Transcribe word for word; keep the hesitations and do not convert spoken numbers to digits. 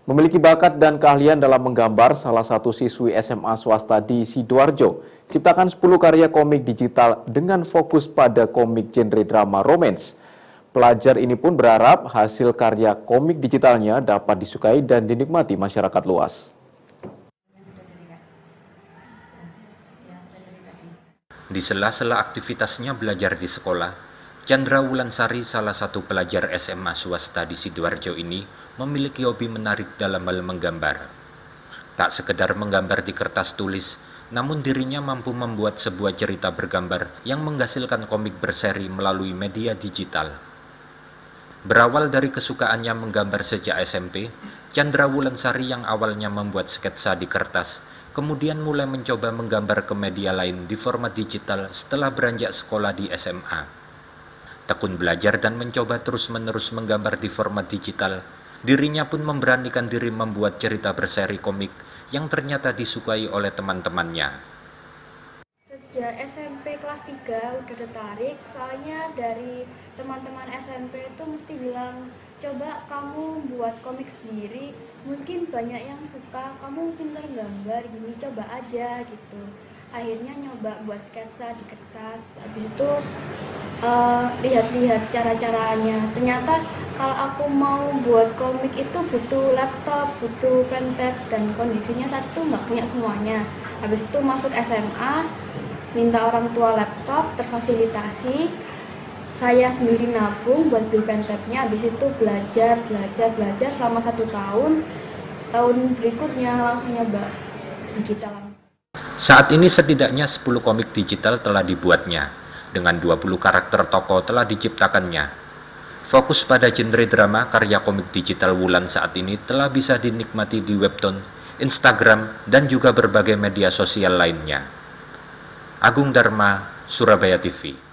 Memiliki bakat dan keahlian dalam menggambar, salah satu siswi S M A swasta di Sidoarjo ciptakan sepuluh karya komik digital dengan fokus pada komik genre drama romance. Pelajar ini pun berharap hasil karya komik digitalnya dapat disukai dan dinikmati masyarakat luas. Di sela-sela aktivitasnya belajar di sekolah, Chandra Wulansari, salah satu pelajar S M A swasta di Sidoarjo ini, memiliki hobi menarik dalam hal menggambar. Tak sekedar menggambar di kertas tulis, namun dirinya mampu membuat sebuah cerita bergambar yang menghasilkan komik berseri melalui media digital. Berawal dari kesukaannya menggambar sejak S M P, Chandra Wulansari yang awalnya membuat sketsa di kertas, kemudian mulai mencoba menggambar ke media lain di format digital setelah beranjak sekolah di S M A. Tekun belajar dan mencoba terus-menerus menggambar di format digital, dirinya pun memberanikan diri membuat cerita berseri komik yang ternyata disukai oleh teman-temannya. Sejak S M P kelas tiga udah tertarik, soalnya dari teman-teman S M P itu mesti bilang, coba kamu buat komik sendiri, mungkin banyak yang suka, kamu pintar gambar gini, coba aja gitu. Akhirnya nyoba buat sketsa di kertas, habis itu uh, lihat-lihat cara-caranya. Ternyata kalau aku mau buat komik itu butuh laptop, butuh pentab, dan kondisinya satu nggak punya semuanya. Habis itu masuk S M A, minta orang tua laptop, terfasilitasi. Saya sendiri nabung buat beli pentabnya, habis itu belajar, belajar, belajar selama satu tahun. Tahun berikutnya langsung nyoba digital langsung. Saat ini setidaknya sepuluh komik digital telah dibuatnya, dengan dua puluh karakter tokoh telah diciptakannya. Fokus pada genre drama, karya komik digital Wulan saat ini telah bisa dinikmati di Webtoon, Instagram, dan juga berbagai media sosial lainnya. Agung Dharma, Surabaya T V.